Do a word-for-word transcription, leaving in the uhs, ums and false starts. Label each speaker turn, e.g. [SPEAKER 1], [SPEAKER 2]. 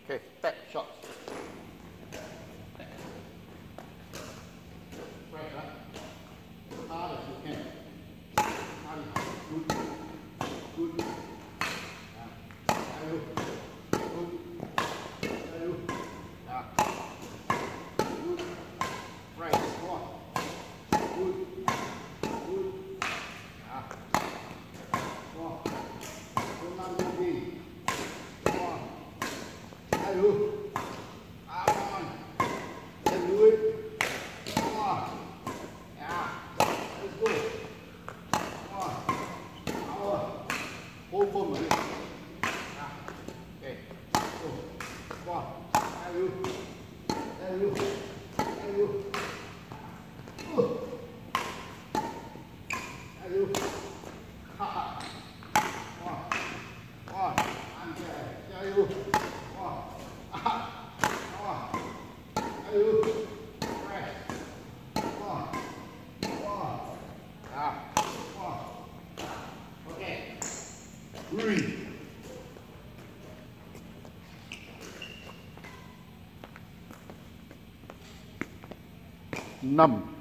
[SPEAKER 1] Okay, back shot. Press up. As hard as you can. Hard. Good. Good. Yeah. Ayo. Good. Ayo. Yeah. Good. Right. Come on. Good. Good. Yeah. Come on. Don't not move in. Come on. Ayo. Come on. Let's do it. Come on. Yeah. Let's go. Come on. Power. Hold firm rồi đi. Yeah. Okay. Go. Come on. Ayo. Ayo. Ayo. Uh. Ayo. Ha ha. Come on. Come on. Ăn kìa. Ayo. Come on. Ah. Come on. Ayo. Press. Come on. Come on. Yeah. Come on. Okay. Breathe. Năm